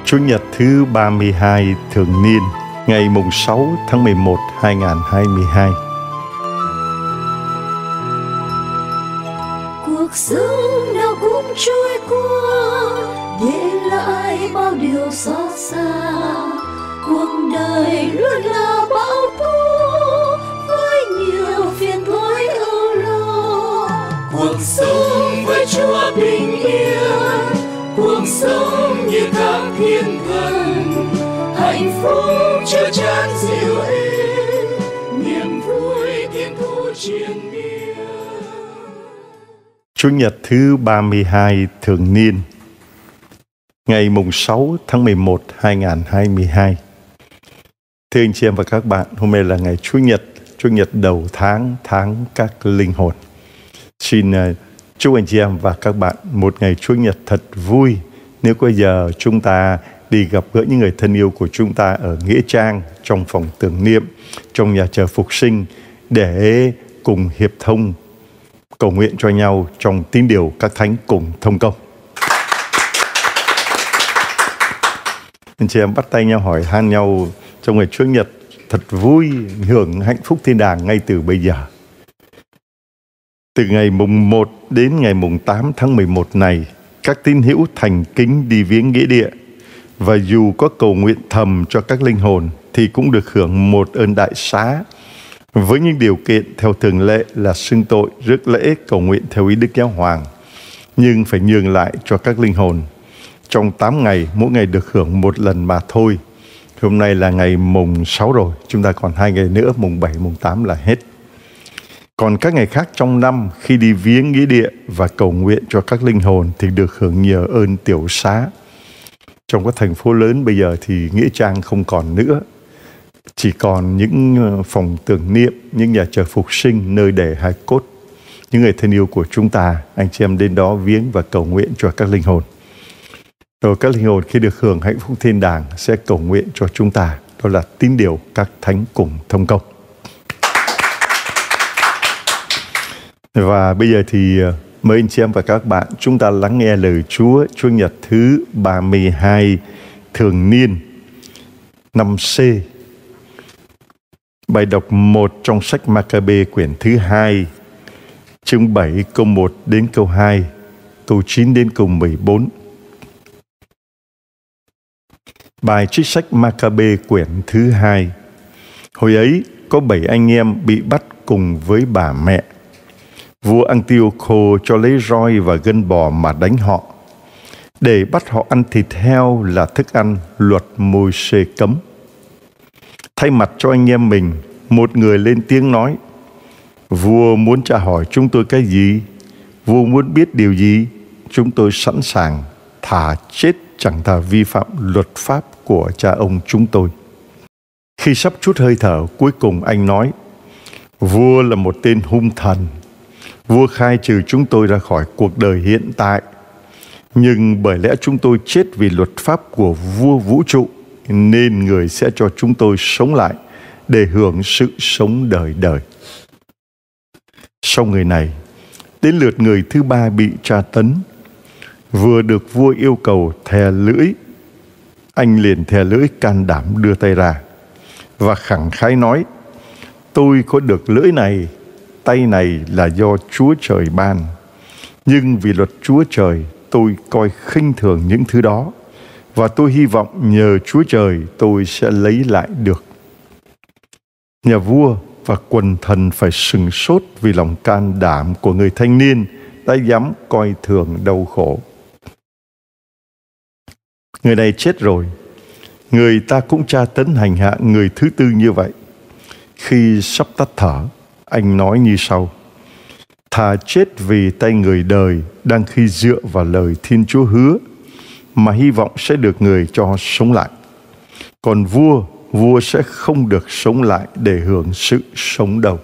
Chủ nhật thứ 32 thường niên, ngày mùng 6 tháng 11, 2022. Cuộc sống nào cũng trôi qua, để lại bao điều xót xa. Cuộc đời luôn là bão tố, với nhiều phiền toái âu lo. Cuộc sống với Chúa bình yên, cuộc sống như các thiên thần, hạnh phúc chứa chan dịu êm, niềm vui thiên thu triền miên. Chủ nhật thứ 32 thường niên, ngày mùng 6 tháng 11, 2022. Thưa anh chị em và các bạn, hôm nay là ngày Chủ nhật đầu tháng các linh hồn. Xin chúc anh chị em và các bạn một ngày Chủ nhật thật vui. Nếu có giờ chúng ta đi gặp gỡ những người thân yêu của chúng ta ở Nghĩa Trang, trong phòng tưởng niệm, trong nhà chờ phục sinh, để cùng hiệp thông cầu nguyện cho nhau trong tín điều các thánh cùng thông công. Anh chị em bắt tay nhau hỏi han nhau trong ngày Chủ nhật thật vui, hưởng hạnh phúc thiên đàng ngay từ bây giờ. Từ ngày mùng 1 đến ngày mùng 8 tháng 11 này, các tín hữu thành kính đi viếng nghĩa địa, và dù có cầu nguyện thầm cho các linh hồn thì cũng được hưởng một ơn đại xá, với những điều kiện theo thường lệ là xưng tội, rước lễ, cầu nguyện theo ý Đức Giáo Hoàng, nhưng phải nhường lại cho các linh hồn trong 8 ngày, mỗi ngày được hưởng một lần mà thôi. Hôm nay là ngày mùng 6 rồi, chúng ta còn 2 ngày nữa, mùng 7, mùng 8 là hết. Còn các ngày khác trong năm, khi đi viếng nghĩa địa và cầu nguyện cho các linh hồn thì được hưởng nhiều ơn tiểu xá. Trong các thành phố lớn bây giờ thì nghĩa trang không còn nữa, chỉ còn những phòng tưởng niệm, những nhà chờ phục sinh, nơi để hài cốt những người thân yêu của chúng ta. Anh chị em đến đó viếng và cầu nguyện cho các linh hồn. Rồi các linh hồn khi được hưởng hạnh phúc thiên đàng sẽ cầu nguyện cho chúng ta. Đó là tín điều các thánh cùng thông công. Và bây giờ thì mời anh chị em và các bạn chúng ta lắng nghe lời Chúa Chủ nhật thứ 32 thường niên năm C. Bài đọc 1 trong sách Ma-ca-bê quyển thứ 2, chương 7 câu 1 đến câu 2, câu 9 đến câu 14. Bài trích sách Ma-ca-bê quyển thứ 2. Hồi ấy có 7 anh em bị bắt cùng với bà mẹ. Vua Antioco cho lấy roi và gân bò mà đánh họ, để bắt họ ăn thịt heo là thức ăn luật Môi-se cấm. Thay mặt cho anh em mình, một người lên tiếng nói: Vua muốn tra hỏi chúng tôi cái gì? Vua muốn biết điều gì? Chúng tôi sẵn sàng thà chết chẳng thà vi phạm luật pháp của cha ông chúng tôi. Khi sắp trút hơi thở, cuối cùng anh nói: Vua là một tên hung thần. Vua khai trừ chúng tôi ra khỏi cuộc đời hiện tại, nhưng bởi lẽ chúng tôi chết vì luật pháp của vua vũ trụ, nên người sẽ cho chúng tôi sống lại để hưởng sự sống đời đời. Sau người này, đến lượt người thứ ba bị tra tấn. Vừa được vua yêu cầu thè lưỡi, anh liền thè lưỡi can đảm đưa tay ra và khẳng khái nói: Tôi có được lưỡi này, tay này là do Chúa Trời ban, nhưng vì luật Chúa Trời tôi coi khinh thường những thứ đó, và tôi hy vọng nhờ Chúa Trời tôi sẽ lấy lại được. Nhà vua và quần thần phải sửng sốt vì lòng can đảm của người thanh niên đã dám coi thường đau khổ. Người này chết rồi, người ta cũng tra tấn hành hạ người thứ tư như vậy. Khi sắp tắt thở, anh nói như sau: Thà chết vì tay người đời đang khi dựa vào lời Thiên Chúa hứa, mà hy vọng sẽ được người cho sống lại. Còn vua sẽ không được sống lại để hưởng sự sống đâu.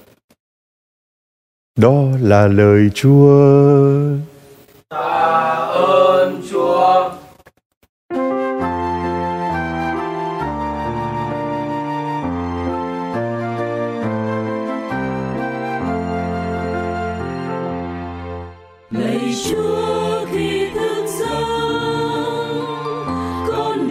Đó là lời Chúa. Tạ ơn Chúa. Lạy Chúa, khi thức giấc con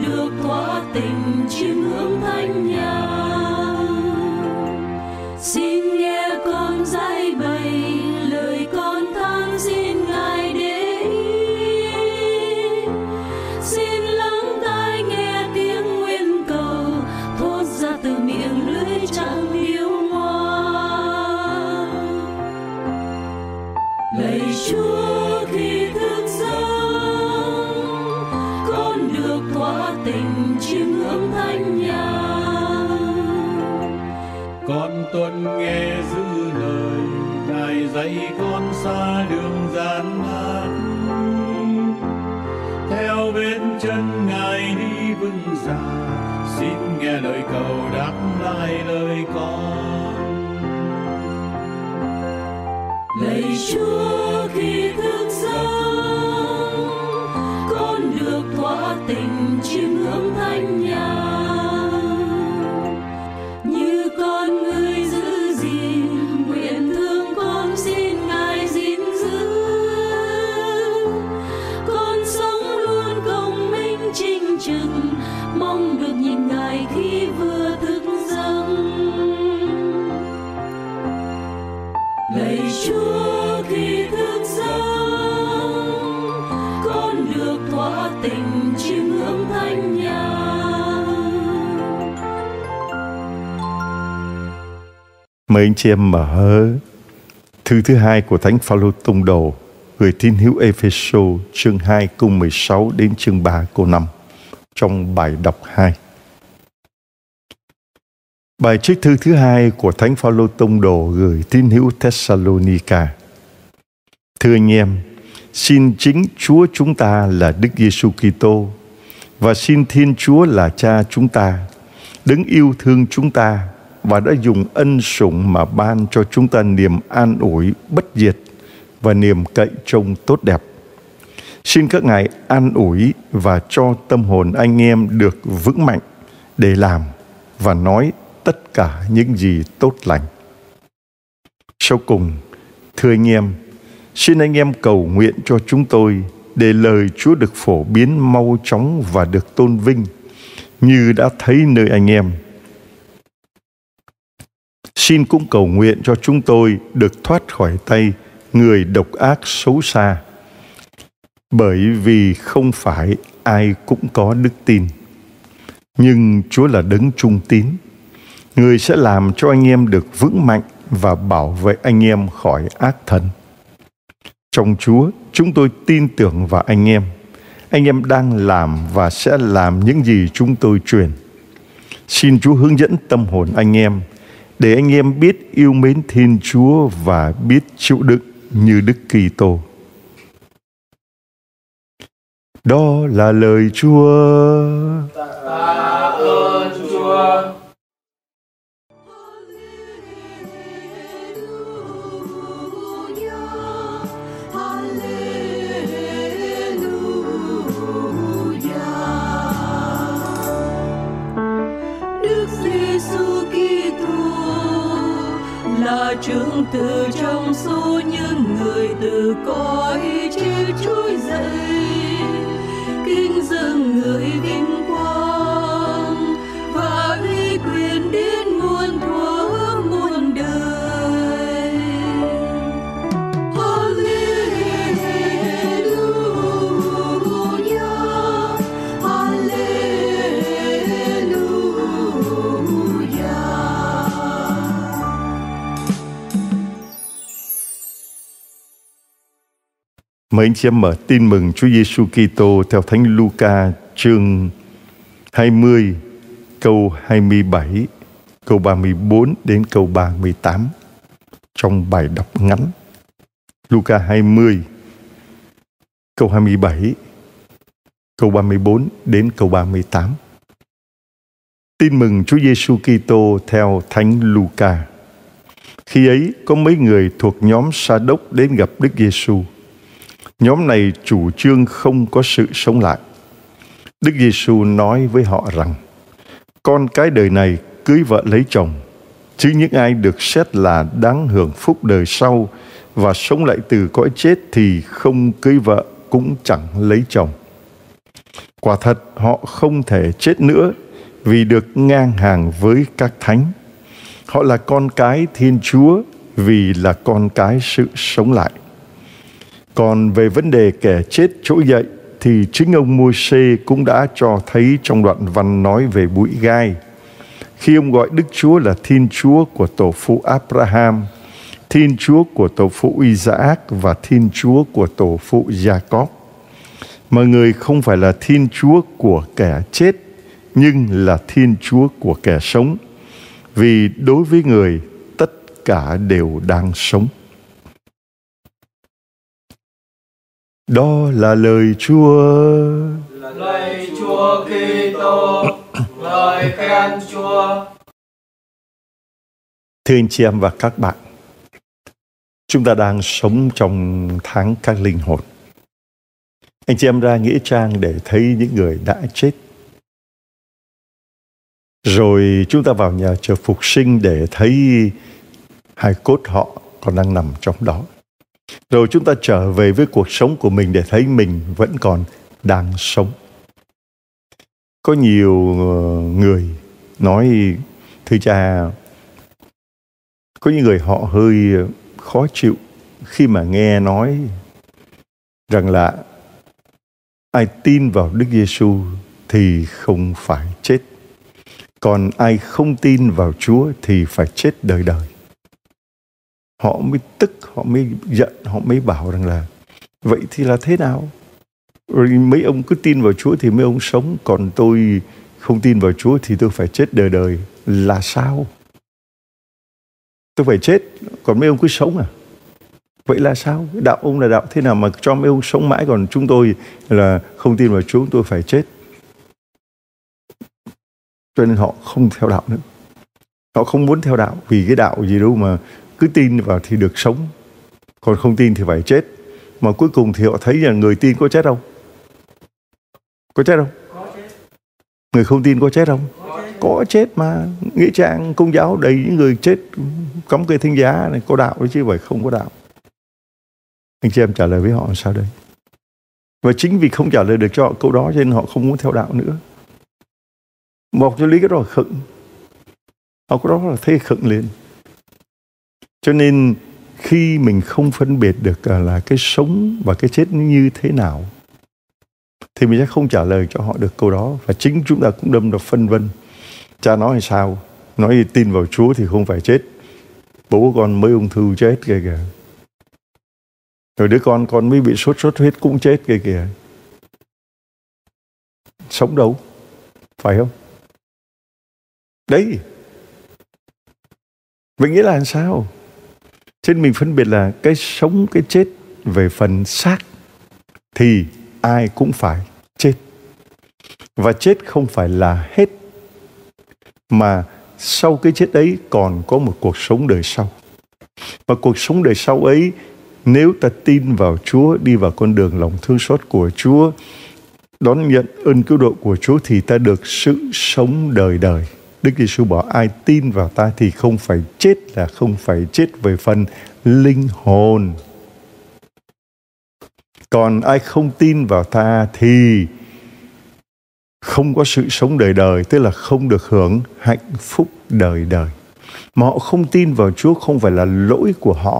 con tuân nghe giữ lời Ngài dạy con xa đường gian nan. Theo bên chân Ngài đi vững dạ, xin nghe lời cầu đáp lại lời con. Lạy Chúa, khi thức giấc con được thỏa tình chiêm ngưỡng thánh nhà, như con người giữ gìn nguyện thương con xin Ngài gìn giữ. Con sống luôn công minh chính trực, mong được nhìn Ngài khi vừa thức giấc. Lạy Chúa, khi thức giấc con được thỏa tình chiêm ngưỡng thánh nhà. Mời anh chị em mở thư thứ hai của Thánh Phaolô tông đồ gửi tín hữu Ê-phê-sô chương 2 câu 16 đến chương 3 câu 5 trong bài đọc 2. Bài trích thư thứ hai của Thánh Phaolô tông đồ gửi tín hữu Thessalonica. Thưa anh em, xin chính Chúa chúng ta là Đức Giêsu Kitô và xin Thiên Chúa là Cha chúng ta, đấng yêu thương chúng ta và đã dùng ân sủng mà ban cho chúng ta niềm an ủi bất diệt và niềm cậy trông tốt đẹp. Xin các ngài an ủi và cho tâm hồn anh em được vững mạnh để làm và nói tất cả những gì tốt lành. Sau cùng, thưa anh em, xin anh em cầu nguyện cho chúng tôi để lời Chúa được phổ biến mau chóng và được tôn vinh như đã thấy nơi anh em. Xin cũng cầu nguyện cho chúng tôi được thoát khỏi tay người độc ác xấu xa, bởi vì không phải ai cũng có đức tin. Nhưng Chúa là đấng trung tín, người sẽ làm cho anh em được vững mạnh và bảo vệ anh em khỏi ác thần. Trong Chúa, chúng tôi tin tưởng vào anh em. Anh em đang làm và sẽ làm những gì chúng tôi truyền. Xin Chúa hướng dẫn tâm hồn anh em, để anh em biết yêu mến Thiên Chúa và biết chịu đựng như Đức Kitô. Đó là lời Chúa. Tạ ơn Chúa. Đức Giêsu Kitô là trưởng tử trong số những người từ cõi chết trỗi dậy, kính dâng người vinh quang và uy quyền đến muôn thuở muôn đời. Hallelujah, Mời anh chị em mở tin mừng Chúa Giêsu Kitô theo Thánh Luca chương 20 câu 27, câu 34 đến câu 38 trong bài đọc ngắn. Luca 20 câu 27, câu 34 đến câu 38. Tin mừng Chúa Giêsu Kitô theo Thánh Luca. Khi ấy có mấy người thuộc nhóm Sa-đốc đến gặp Đức Giêsu. Nhóm này chủ trương không có sự sống lại. Đức Giêsu nói với họ rằng: con cái đời này cưới vợ lấy chồng, chứ những ai được xét là đáng hưởng phúc đời sau và sống lại từ cõi chết thì không cưới vợ cũng chẳng lấy chồng. Quả thật họ không thể chết nữa vì được ngang hàng với các thánh. Họ là con cái Thiên Chúa vì là con cái sự sống lại. Còn về vấn đề kẻ chết trỗi dậy thì chính ông Môi-se cũng đã cho thấy trong đoạn văn nói về bụi gai, khi ông gọi Đức Chúa là Thiên Chúa của tổ phụ Abraham, Thiên Chúa của tổ phụ Isaac và Thiên Chúa của tổ phụ Jacob. Mà người không phải là Thiên Chúa của kẻ chết, nhưng là Thiên Chúa của kẻ sống, vì đối với người tất cả đều đang sống. Đó là lời Chúa. Lạy Chúa Kitô, lời khen Chúa. Thưa anh chị em và các bạn, chúng ta đang sống trong tháng các linh hồn. Anh chị em ra nghĩa trang để thấy những người đã chết. Rồi chúng ta vào nhà chờ phục sinh để thấy hài cốt họ còn đang nằm trong đó. Rồi chúng ta trở về với cuộc sống của mình để thấy mình vẫn còn đang sống. Có nhiều người nói, thưa cha, có những người họ hơi khó chịu khi mà nghe nói rằng là ai tin vào Đức Giêsu thì không phải chết, còn ai không tin vào Chúa thì phải chết đời đời. Họ mới tức, họ mới giận, họ mới bảo rằng là vậy thì là thế nào? Rồi mấy ông cứ tin vào Chúa thì mấy ông sống, còn tôi không tin vào Chúa thì tôi phải chết đời đời. Là sao? Tôi phải chết, còn mấy ông cứ sống à? Vậy là sao? Đạo ông là đạo thế nào mà cho mấy ông sống mãi, còn chúng tôi là không tin vào Chúa, chúng tôi phải chết? Cho nên họ không theo đạo nữa. Họ không muốn theo đạo, vì cái đạo gì đâu mà cứ tin vào thì được sống, còn không tin thì phải chết. Mà cuối cùng thì họ thấy là người tin có chết không? Có chết không? Có chết. Người không tin có chết không? Có chết mà. Nghĩa trang Công giáo đầy những người chết cắm cây thánh giá này, có đạo đấy chứ phải không có đạo. Anh chị em trả lời với họ sao đây? Và chính vì không trả lời được cho họ câu đó cho nên họ không muốn theo đạo nữa. Một cho lý cái đó là khựng. Họ có đó là thấy khựng lên. Cho nên khi mình không phân biệt được là cái sống và cái chết như thế nào thì mình sẽ không trả lời cho họ được câu đó. Và chính chúng ta cũng đâm ra phân vân. Cha nói sao? Nói tin vào Chúa thì không phải chết. Bố con mới ung thư chết kìa. Rồi đứa con mới bị sốt huyết cũng chết kìa. Sống đâu? Phải không? Đấy. Vậy nghĩa là sao? Cho nên mình phân biệt là cái sống, cái chết về phần xác thì ai cũng phải chết. Và chết không phải là hết, mà sau cái chết ấy còn có một cuộc sống đời sau. Và cuộc sống đời sau ấy, nếu ta tin vào Chúa, đi vào con đường lòng thương xót của Chúa, đón nhận ơn cứu độ của Chúa, thì ta được sự sống đời đời. Đức Giêsu bảo ai tin vào ta thì không phải chết, là không phải chết về phần linh hồn. Còn ai không tin vào ta thì không có sự sống đời đời, tức là không được hưởng hạnh phúc đời đời. Mà họ không tin vào Chúa không phải là lỗi của họ.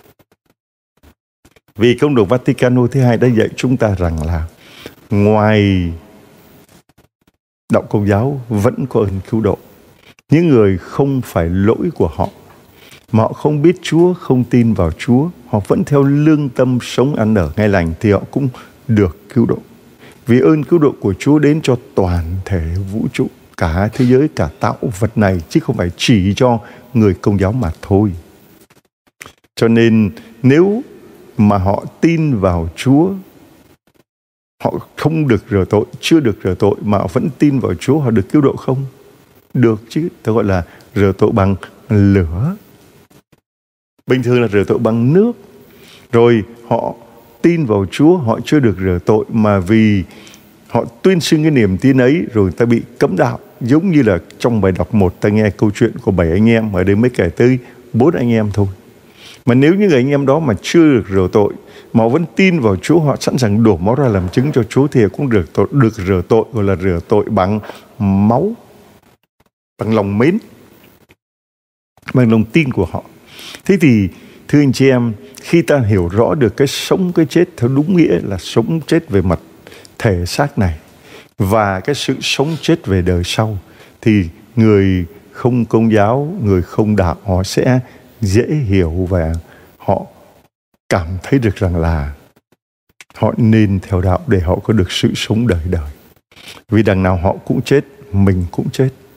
Vì Công đồ Vaticano thứ hai đã dạy chúng ta rằng là ngoài đạo Công giáo vẫn có ơn cứu độ. Những người không phải lỗi của họ, mà họ không biết Chúa, không tin vào Chúa, họ vẫn theo lương tâm sống ăn ở ngay lành thì họ cũng được cứu độ. Vì ơn cứu độ của Chúa đến cho toàn thể vũ trụ, cả thế giới, cả tạo vật này, chứ không phải chỉ cho người Công giáo mà thôi. Cho nên nếu mà họ tin vào Chúa, họ không được rửa tội, chưa được rửa tội mà họ vẫn tin vào Chúa, họ được cứu độ không? Được chứ, ta gọi là rửa tội bằng lửa. Bình thường là rửa tội bằng nước. Rồi họ tin vào Chúa, họ chưa được rửa tội mà vì họ tuyên xưng cái niềm tin ấy rồi ta bị cấm đạo. Giống như là trong bài đọc 1 ta nghe câu chuyện của 7 anh em, ở đây mới kể tới 4 anh em thôi. Mà nếu như người anh em đó mà chưa được rửa tội mà họ vẫn tin vào Chúa, họ sẵn sàng đổ máu ra làm chứng cho Chúa thì cũng được rửa tội, gọi là rửa tội bằng máu, bằng lòng mến, bằng lòng tin của họ. Thế thì thưa anh chị em, khi ta hiểu rõ được cái sống cái chết theo đúng nghĩa là sống chết về mặt thể xác này và cái sự sống chết về đời sau, thì người không Công giáo, người không đạo họ sẽ dễ hiểu và họ cảm thấy được rằng là họ nên theo đạo để họ có được sự sống đời đời. Vì đằng nào họ cũng chết, mình cũng chết.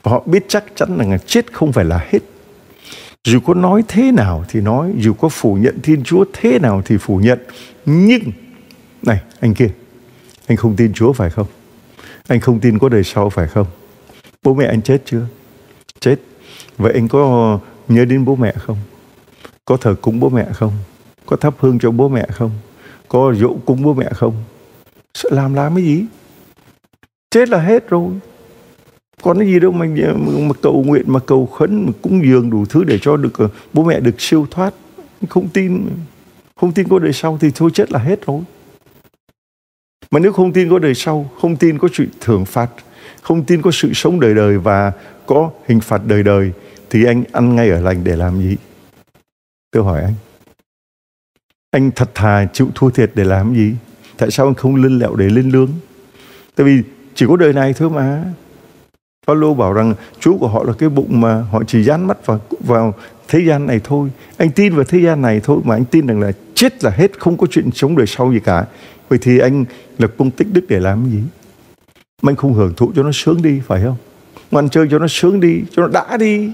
Họ biết chắc chắn rằng chết không phải là hết. Dù có nói thế nào thì nói, dù có phủ nhận Thiên Chúa thế nào thì phủ nhận. Nhưng, này anh kia, anh không tin Chúa phải không? Anh không tin có đời sau phải không? Bố mẹ anh chết chưa? Chết. Vậy anh có nhớ đến bố mẹ không? Có thờ cúng bố mẹ không? Có thắp hương cho bố mẹ không? Có dỗ cúng bố mẹ không? Sợ làm cái gì? Chết là hết rồi. Còn cái gì đâu mà cầu nguyện, mà cầu khấn, mà cúng dường đủ thứ để cho được bố mẹ được siêu thoát. Không tin có đời sau thì thôi, chết là hết rồi. Mà nếu không tin có đời sau, không tin có sự thưởng phạt, không tin có sự sống đời đời và có hình phạt đời đời, thì anh ăn ngay ở lành để làm gì? Tôi hỏi anh thật thà chịu thua thiệt để làm gì? Tại sao anh không lân lẹo để lên lương? Tại vì chỉ có đời này thôi mà. Phaolô bảo rằng Chúa của họ là cái bụng mà họ chỉ dán mắt vào thế gian này thôi. Anh tin vào thế gian này thôi, mà anh tin rằng là chết là hết, không có chuyện sống đời sau gì cả. Vậy thì anh lập công tích đức để làm gì? Mà anh không hưởng thụ cho nó sướng đi, phải không? Ngoan chơi cho nó sướng đi, cho nó đã đi.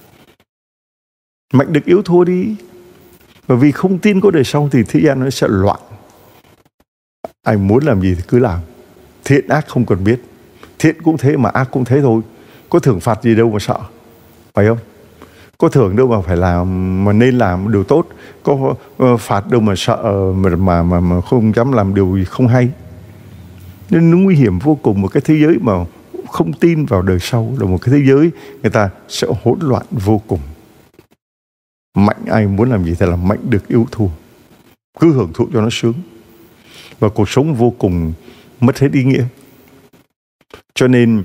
Mạnh được yếu thua đi. Bởi vì không tin có đời sau thì thế gian nó sẽ loạn. Anh muốn làm gì thì cứ làm. Thiện ác không cần biết. Thiện cũng thế mà ác cũng thế thôi. Có thưởng phạt gì đâu mà sợ, phải không? Có thưởng đâu mà phải làm, mà nên làm điều tốt. Có phạt đâu mà sợ mà không dám làm điều gì không hay. Nên nó nguy hiểm vô cùng. Một cái thế giới mà không tin vào đời sau là một cái thế giới người ta sẽ hỗn loạn vô cùng. Mạnh ai muốn làm gì thì làm, mạnh được yếu thua. Cứ hưởng thụ cho nó sướng. Và cuộc sống vô cùng mất hết ý nghĩa. Cho nên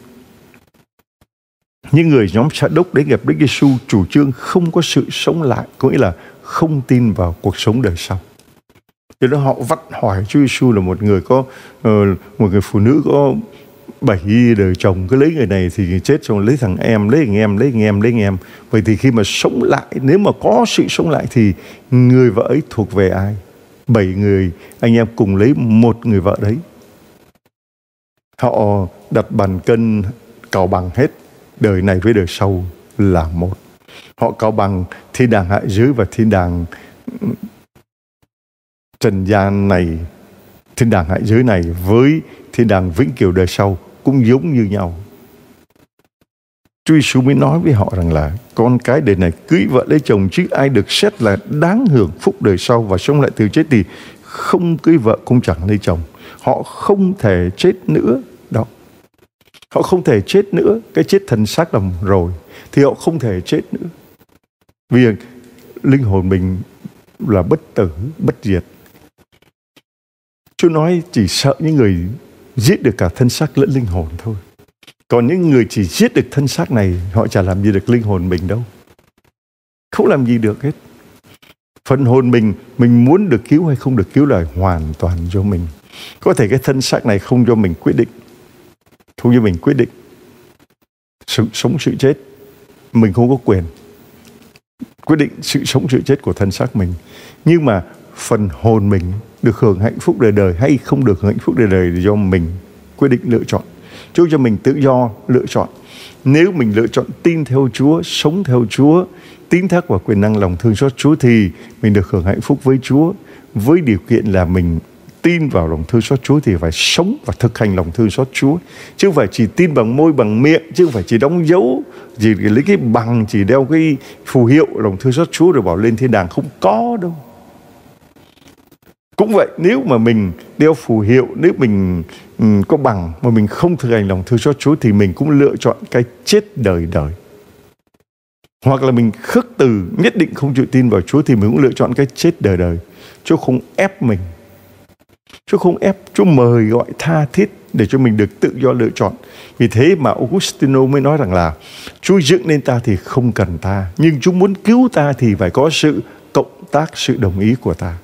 những người nhóm Sa Đốc đến gặp Đức Giêsu chủ trương không có sự sống lại, có nghĩa là không tin vào cuộc sống đời sau. Cho nên họ vắt hỏi Chúa Giêsu là một người phụ nữ có 7 đời chồng, cứ lấy người này thì chết, xong lấy thằng em, lấy anh em. Vậy thì khi mà sống lại, nếu mà có sự sống lại thì người vợ ấy thuộc về ai? 7 người anh em cùng lấy một người vợ đấy. Họ đặt bàn cân cào bằng hết, đời này với đời sau là một. Họ cào bằng thiên đàng hạ giới và thiên đàng trần gian này, thiên đàng hạ giới này với thiên đàng vĩnh cửu đời sau cũng giống như nhau. Chúa Giêsu mới nói với họ rằng là con cái đời này cưới vợ lấy chồng, chứ ai được xét là đáng hưởng phúc đời sau và sống lại từ chết thì không cưới vợ cũng chẳng lấy chồng. Họ không thể chết nữa đâu. Họ không thể chết nữa. Cái chết thân xác là rồi thì họ không thể chết nữa. Vì linh hồn mình là bất tử, bất diệt. Chúa nói chỉ sợ những người giết được cả thân xác lẫn linh hồn thôi. Còn những người chỉ giết được thân xác này, họ chả làm gì được linh hồn mình đâu. Không làm gì được hết. Phần hồn mình muốn được cứu hay không được cứu là hoàn toàn do mình. Có thể cái thân xác này không do mình quyết định. Không cho mình quyết định. Sự sống sự chết, mình không có quyền quyết định sự sống sự chết của thân xác mình. Nhưng mà phần hồn mình được hưởng hạnh phúc đời đời hay không được hưởng hạnh phúc đời đời là do mình quyết định lựa chọn. Chúa cho mình tự do lựa chọn. Nếu mình lựa chọn tin theo Chúa, sống theo Chúa, tín thác vào quyền năng lòng thương xót Chúa thì mình được hưởng hạnh phúc với Chúa. Với điều kiện là mình tin vào lòng thương xót Chúa thì phải sống và thực hành lòng thương xót Chúa. Chứ không phải chỉ tin bằng môi bằng miệng, chứ không phải chỉ đóng dấu, chỉ lấy cái bằng, chỉ đeo cái phù hiệu lòng thương xót Chúa rồi bảo lên thiên đàng, không có đâu. Cũng vậy, nếu mà mình đeo phù hiệu, nếu mình có bằng mà mình không thực hành lòng thương xót Chúa thì mình cũng lựa chọn cái chết đời đời. Hoặc là mình khước từ, nhất định không chịu tin vào Chúa thì mình cũng lựa chọn cái chết đời đời. Chúa không ép mình. Chúa không ép, Chúa mời gọi tha thiết để cho mình được tự do lựa chọn. Vì thế mà Augustino mới nói rằng là Chúa dựng nên ta thì không cần ta, nhưng Chúa muốn cứu ta thì phải có sự cộng tác, sự đồng ý của ta.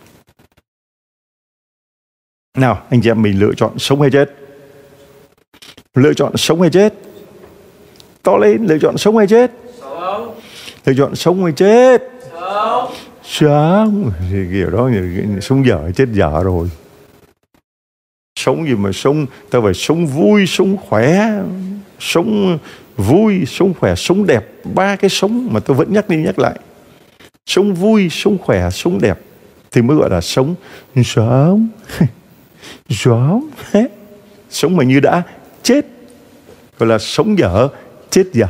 Nào, anh chị em mình lựa chọn sống hay chết? Lựa chọn sống hay chết? To lên, lựa chọn sống hay chết? Sống. Lựa chọn sống hay chết? Sống. Sống. Kiểu đó, sống dở, chết dở rồi. Sống gì mà sống, ta phải sống vui, sống khỏe, sống vui, sống khỏe, sống đẹp. 3 cái sống mà tôi vẫn nhắc đi nhắc lại. Sống vui, sống khỏe, sống đẹp thì mới gọi là sống. Sống sống mà như đã chết gọi là sống dở, chết dở.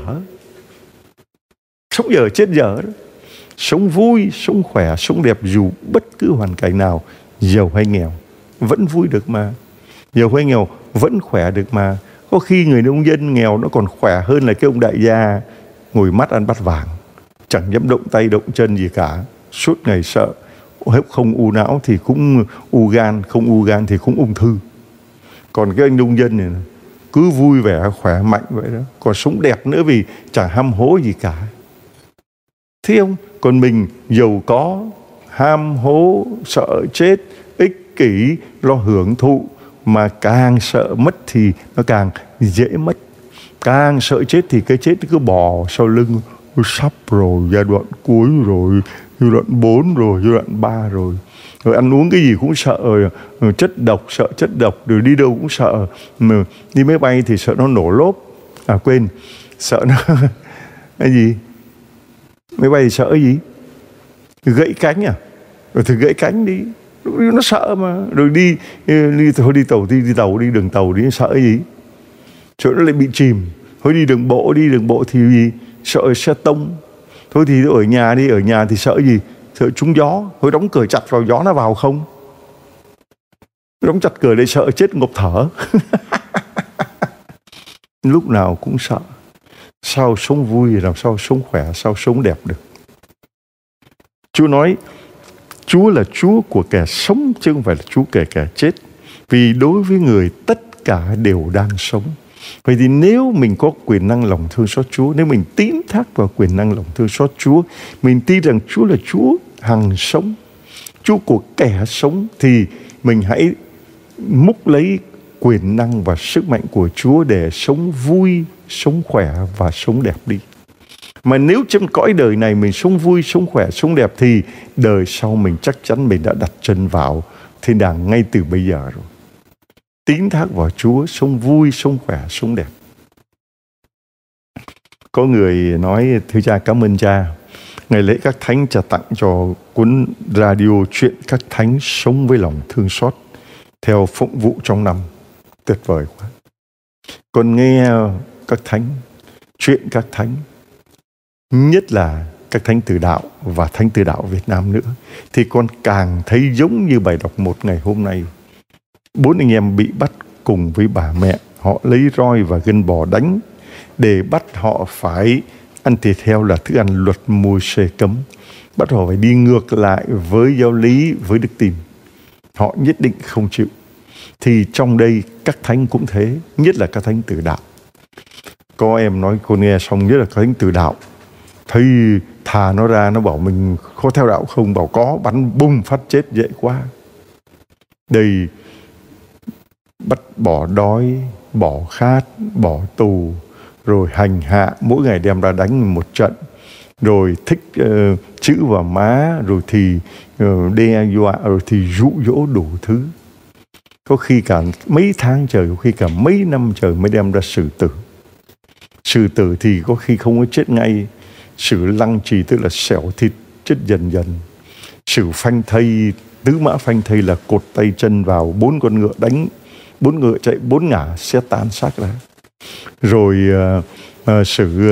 Sống dở, chết dở đó. Sống vui, sống khỏe, sống đẹp dù bất cứ hoàn cảnh nào, giàu hay nghèo vẫn vui được mà. Giàu hay nghèo vẫn khỏe được mà. Có khi người nông dân nghèo nó còn khỏe hơn là cái ông đại gia ngồi mắt ăn bát vàng, chẳng dám động tay động chân gì cả, suốt ngày sợ không u não thì cũng u gan, không u gan thì cũng ung thư. Còn cái anh nông dân này cứ vui vẻ khỏe mạnh vậy đó, còn sống đẹp nữa vì chẳng ham hố gì cả. Thấy không? Còn mình giàu có, ham hố, sợ chết, ích kỷ, lo hưởng thụ, mà càng sợ mất thì nó càng dễ mất. Càng sợ chết thì cái chết nó cứ bò sau lưng. Sắp rồi, giai đoạn cuối rồi, giai đoạn 4 rồi, giai đoạn 3 rồi. Rồi ăn uống cái gì cũng sợ, rồi chất độc, sợ chất độc, rồi đi đâu cũng sợ. Mà đi máy bay thì sợ nó nổ lốp. À quên, sợ nó cái gì? Máy bay thì sợ cái gì? Gãy cánh à? Rồi thì gãy cánh đi. Nó sợ mà. Rồi đi tàu, đi đường tàu đi, sợ cái gì? Sợ nó lại bị chìm. Thôi đi đường bộ thì gì? Sợ xe tông. Thôi thì ở nhà đi, ở nhà thì sợ gì? Sợ trúng gió. Thôi đóng cửa chặt vào gió nó vào không? Đóng chặt cửa để sợ chết ngộp thở. Lúc nào cũng sợ. Sao sống vui, làm sao sống khỏe, sao sống đẹp được? Chúa nói Chúa là Chúa của kẻ sống chứ không phải là Chúa kẻ chết. Vì đối với người tất cả đều đang sống. Vậy thì nếu mình có quyền năng lòng thương xót Chúa, nếu mình tín thác vào quyền năng lòng thương xót Chúa, mình tin rằng Chúa là Chúa hằng sống, Chúa của kẻ sống, thì mình hãy múc lấy quyền năng và sức mạnh của Chúa để sống vui, sống khỏe và sống đẹp đi. Mà nếu trên cõi đời này mình sống vui, sống khỏe, sống đẹp thì đời sau mình chắc chắn mình đã đặt chân vào thiên đàng ngay từ bây giờ rồi. Tín thác vào Chúa, sống vui, sống khỏe, sống đẹp. Có người nói: thưa cha, cảm ơn cha. Ngày lễ các thánh cha tặng cho cuốn radio Chuyện các thánh sống với lòng thương xót theo phụng vụ trong năm. Tuyệt vời quá. Con nghe các thánh, chuyện các thánh, nhất là các thánh tử đạo và thánh tử đạo Việt Nam nữa, thì con càng thấy giống như bài đọc một ngày hôm nay. 4 anh em bị bắt cùng với bà mẹ. Họ lấy roi và gân bò đánh để bắt họ phải ăn thịt heo là thức ăn luật Môi-se cấm. Bắt họ phải đi ngược lại với giáo lý, với đức tin. Họ nhất định không chịu. Thì trong đây các thánh cũng thế, nhất là các thánh tử đạo. Có em nói con nghe xong, nhất là các thánh tử đạo, thấy thà nó ra nó bảo mình có theo đạo không, bảo có, bắn bung phát chết dễ quá. Đây bắt bỏ đói, bỏ khát, bỏ tù, rồi hành hạ, mỗi ngày đem ra đánh một trận, rồi thích chữ vào má, rồi thì đe dọa, rồi thì dụ dỗ đủ thứ. Có khi cả mấy tháng trời, có khi cả mấy năm trời mới đem ra xử tử. Xử tử thì có khi không có chết ngay. Xử lăng trì tức là xẻo thịt, chết dần dần. Xử phanh thây, tứ mã phanh thây là cột tay chân vào 4 con ngựa đánh, 4 ngựa chạy 4 ngả sẽ tan xác ra. Rồi xử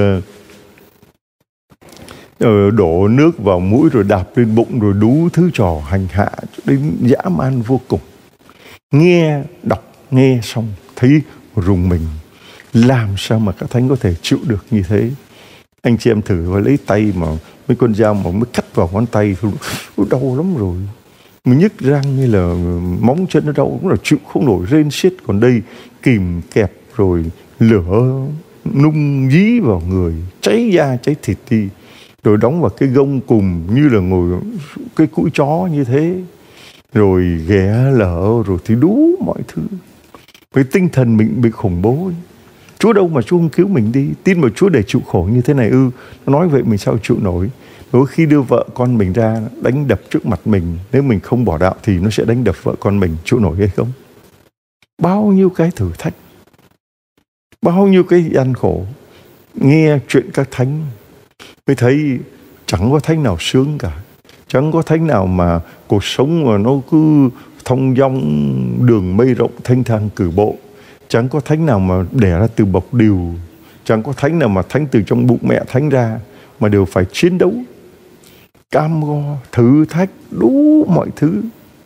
đổ nước vào mũi rồi đạp lên bụng, rồi đủ thứ trò hành hạ đến dã man vô cùng. Nghe, đọc, nghe xong thấy rùng mình. Làm sao mà các thánh có thể chịu được như thế? Anh chị em thử và lấy tay mà mấy con dao mà mới cắt vào ngón tay thôi, đau lắm rồi. Mình nhức răng hay là móng chân nó đau cũng là chịu không nổi, rên xiết. Còn đây kìm kẹp rồi lửa nung dí vào người, cháy da cháy thịt đi, rồi đóng vào cái gông cùm như là ngồi cái cũi chó như thế, rồi ghẻ lở, rồi thì đủ mọi thứ. Với tinh thần mình bị khủng bố ấy. Chúa đâu mà Chúa không cứu mình đi? Tin vào Chúa để chịu khổ như thế này ư? Nó nói vậy mình sao chịu nổi? Đôi khi đưa vợ con mình ra đánh đập trước mặt mình, nếu mình không bỏ đạo thì nó sẽ đánh đập vợ con mình, chịu nổi hay không? Bao nhiêu cái thử thách, bao nhiêu cái gian khổ. nghe chuyện các thánh mới thấy chẳng có thánh nào sướng cả. Chẳng có thánh nào mà cuộc sống mà nó cứ thông dong đường mây rộng thanh thang cử bộ. Chẳng có thánh nào mà đẻ ra từ bọc điều. Chẳng có thánh nào mà thánh từ trong bụng mẹ thánh ra, mà đều phải chiến đấu, cam go, thử thách, đủ mọi thứ.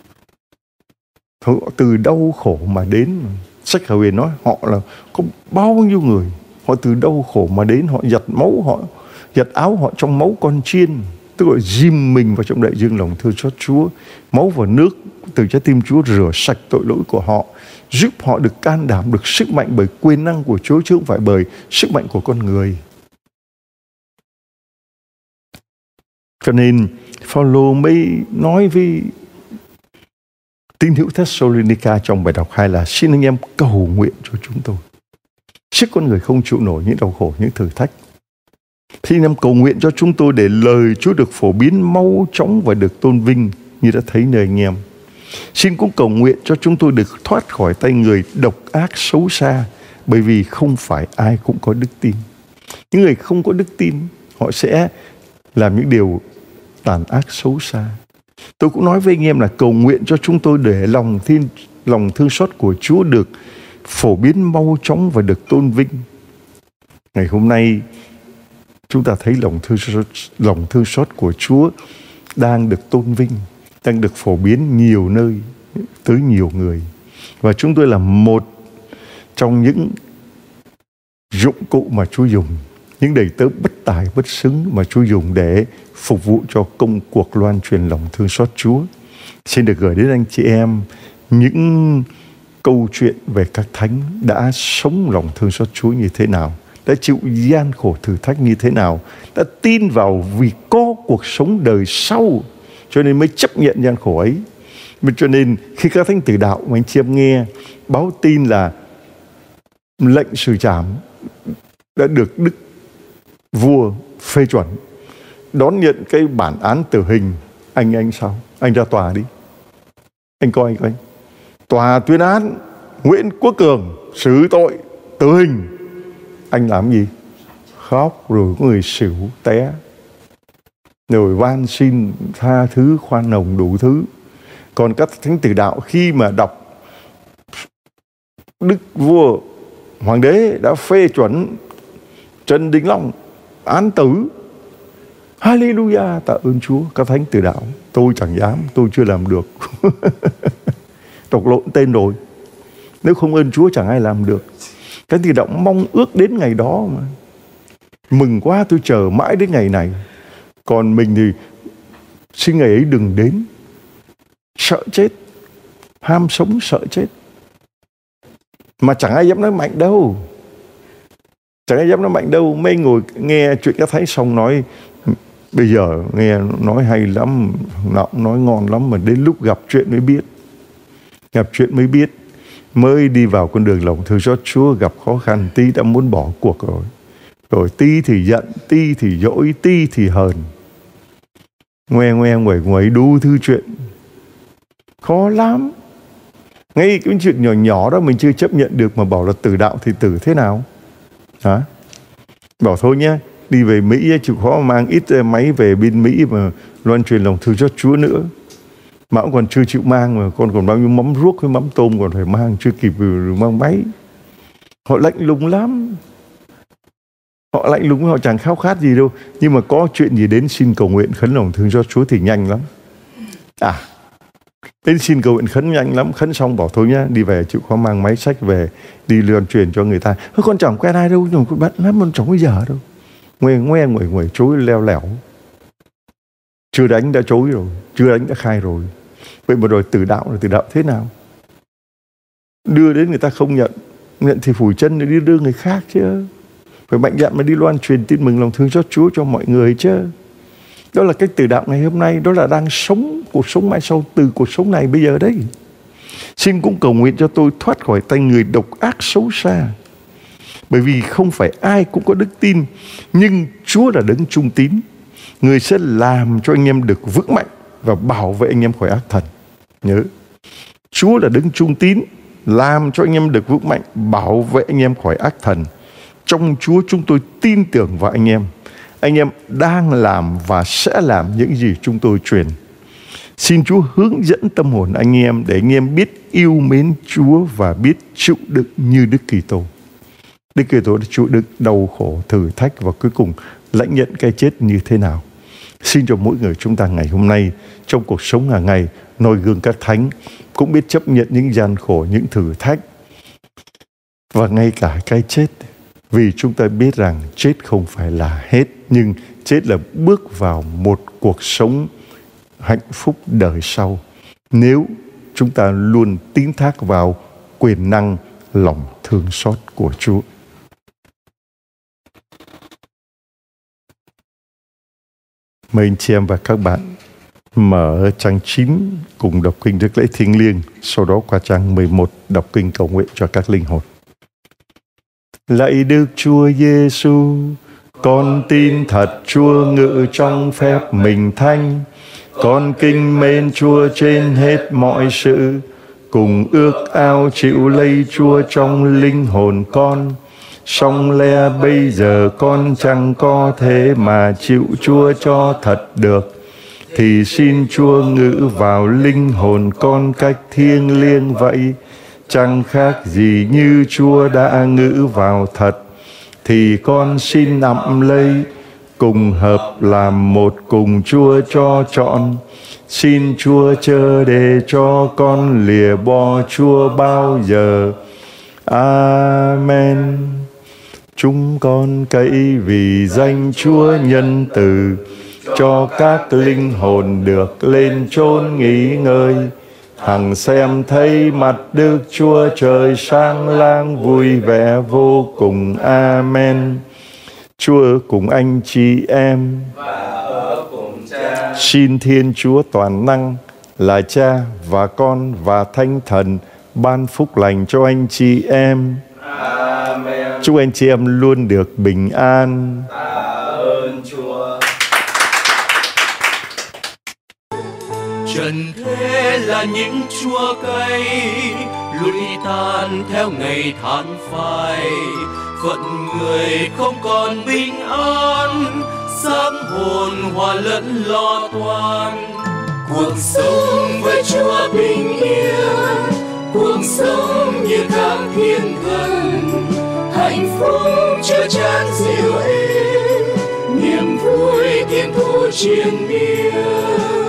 Họ từ đau khổ mà đến. Sách Khải Huyền nói họ là có bao nhiêu người, họ từ đau khổ mà đến, họ giặt máu, họ giặt áo họ trong máu con chiên, tức là ghim mình vào trong đại dương lòng thương xót Chúa. Máu và nước từ trái tim Chúa rửa sạch tội lỗi của họ, giúp họ được can đảm, được sức mạnh bởi quyền năng của Chúa, chứ không phải bởi sức mạnh của con người. Cho nên Phaolô mới nói với tín hữu Thessalonica trong bài đọc 2 là xin anh em cầu nguyện cho chúng tôi. Sức con người không chịu nổi những đau khổ, những thử thách. Xin anh em cầu nguyện cho chúng tôi để lời Chúa được phổ biến mau chóng và được tôn vinh như đã thấy nơi anh em. Xin cũng cầu nguyện cho chúng tôi được thoát khỏi tay người độc ác xấu xa, bởi vì không phải ai cũng có đức tin. Những người không có đức tin, họ sẽ làm những điều tàn ác xấu xa. Tôi cũng nói với anh em là cầu nguyện cho chúng tôi để lòng thương xót của Chúa được phổ biến mau chóng và được tôn vinh. Ngày hôm nay chúng ta thấy lòng thương xót của Chúa đang được tôn vinh, đang được phổ biến nhiều nơi, tới nhiều người. Và chúng tôi là một trong những dụng cụ mà Chúa dùng, những đầy tớ bất tài bất xứng mà Chúa dùng để phục vụ cho công cuộc loan truyền lòng thương xót Chúa. Xin được gửi đến anh chị em những câu chuyện về các thánh đã sống lòng thương xót Chúa như thế nào, đã chịu gian khổ thử thách như thế nào, đã tin vào vì có cuộc sống đời sau cho nên mới chấp nhận gian khổ ấy. Cho nên khi các thánh tử đạo mà anh chị em nghe báo tin là lệnh xử trảm đã được Đức Vua phê chuẩn, đón nhận cái bản án tử hình, anh sao? Anh ra tòa đi. Anh coi. Tòa tuyên án Nguyễn Quốc Cường xử tội tử hình. Anh làm gì? Khóc rồi có người xỉu té, rồi van xin tha thứ khoan hồng đủ thứ. Còn các thánh tử đạo khi mà đọc Đức Vua Hoàng đế đã phê chuẩn Trần Đình Long án tử, Hallelujah, tạ ơn Chúa. Các thánh tử đạo, tôi chẳng dám, tôi chưa làm được. Đọc lộn tên rồi. Nếu không ơn Chúa chẳng ai làm được. Cái tử đạo mong ước đến ngày đó mà. Mừng quá, tôi chờ mãi đến ngày này. Còn mình thì xin ngày ấy đừng đến. Sợ chết, ham sống sợ chết. Mà chẳng ai dám nói mạnh đâu. Chẳng ai dám nói mạnh đâu. Mấy ngồi nghe chuyện các thánh xong nói bây giờ nghe nói hay lắm, nói ngon lắm, mà đến lúc gặp chuyện mới biết. Gặp chuyện mới biết. Mới đi vào con đường lòng thương xót Chúa, gặp khó khăn tí đã muốn bỏ cuộc rồi. Rồi tí thì giận, tí thì dỗi, tí thì hờn. Ngoe nguẩy đủ thứ chuyện. Khó lắm. Ngay cái chuyện nhỏ nhỏ đó mình chưa chấp nhận được mà bảo là tử đạo thì tử thế nào? Hả? Bảo thôi nhé, đi về Mỹ chịu khó mang ít máy về bên Mỹ mà loan truyền lòng thương xót Chúa nữa. Mà cũng còn chưa chịu mang, mà con còn bao nhiêu mắm ruốc với mắm tôm còn phải mang, chưa kịp mang máy. Họ lạnh lùng lắm. Họ lạnh lùng, họ chẳng khao khát gì đâu. Nhưng mà có chuyện gì đến xin cầu nguyện khấn lòng thương xót Chúa thì nhanh lắm. Đến xin cầu nguyện khấn nhanh lắm. Khấn xong bảo thôi nhá, đi về chịu khó mang máy sách về, đi loan truyền cho người ta. Con chẳng quen ai đâu, nhưng con bận lắm, con chẳng bây giờ đâu. Ngoe nguẩy chối leo lẻo. Chưa đánh đã chối rồi, chưa đánh đã khai rồi. Vậy mà rồi tử đạo thế nào? Đưa đến người ta không nhận thì phủi chân để đi đưa người khác chứ. Phải mạnh dạn mà đi loan truyền tin mừng lòng thương xót Chúa cho mọi người chứ. Đó là cách tử đạo ngày hôm nay. Đó là đang sống cuộc sống mãi sau từ cuộc sống này bây giờ đấy. Xin cũng cầu nguyện cho tôi thoát khỏi tay người độc ác xấu xa. Bởi vì không phải ai cũng có đức tin, nhưng Chúa là đấng trung tín. Người sẽ làm cho anh em được vững mạnh và bảo vệ anh em khỏi ác thần. Nhớ, Chúa là đấng trung tín, làm cho anh em được vững mạnh, bảo vệ anh em khỏi ác thần. Trong Chúa chúng tôi tin tưởng vào anh em. Anh em đang làm và sẽ làm những gì chúng tôi truyền. Xin Chúa hướng dẫn tâm hồn anh em để anh em biết yêu mến Chúa và biết chịu đựng như Đức Kitô. Đức Kitô đã chịu đựng đau khổ, thử thách và cuối cùng lãnh nhận cái chết như thế nào. Xin cho mỗi người chúng ta ngày hôm nay trong cuộc sống hàng ngày noi gương các thánh, cũng biết chấp nhận những gian khổ, những thử thách và ngay cả cái chết. Vì chúng ta biết rằng chết không phải là hết, nhưng chết là bước vào một cuộc sống hạnh phúc đời sau, nếu chúng ta luôn tín thác vào quyền năng lòng thương xót của Chúa. Mời anh chị em và các bạn mở trang 9 cùng đọc kinh Đức Lễ Thiêng Liêng, sau đó qua trang 11 đọc kinh cầu nguyện cho các linh hồn. Lạy Đức Chúa Giêsu, con tin thật Chúa ngự trong phép mình thánh. Con kính mến Chúa trên hết mọi sự, cùng ước ao chịu lấy Chúa trong linh hồn con. Song lẽ bây giờ con chẳng có thể mà chịu Chúa cho thật được, thì xin Chúa ngự vào linh hồn con cách thiêng liêng vậy. Chẳng khác gì như Chúa đã ngự vào thật, thì con xin nắm lấy, cùng hợp làm một cùng Chúa cho trọn. Xin Chúa chớ để cho con lìa bỏ Chúa bao giờ. Amen. Chúng con cậy vì danh Chúa nhân từ, cho các linh hồn được lên chốn nghỉ ngơi. Hằng xem thấy mặt Đức Chúa Trời sáng lang vui vẻ vô cùng. Amen. Chúa cùng anh chị em và ở cùng Cha. Xin Thiên Chúa toàn năng là Cha và Con và Thánh Thần ban phúc lành cho anh chị em. Amen. Chúc anh chị em luôn được bình an. Tạ ơn Chúa. Trần thế là những chua cay, lụi tàn theo ngày tháng phai. Phận người không còn bình an, xác hồn hòa lẫn lo toan. Cuộc sống với Chúa bình yên, cuộc sống như thác thiên thần. Hạnh phúc chứa chan dịu êm, niềm vui thiên thu triền miên.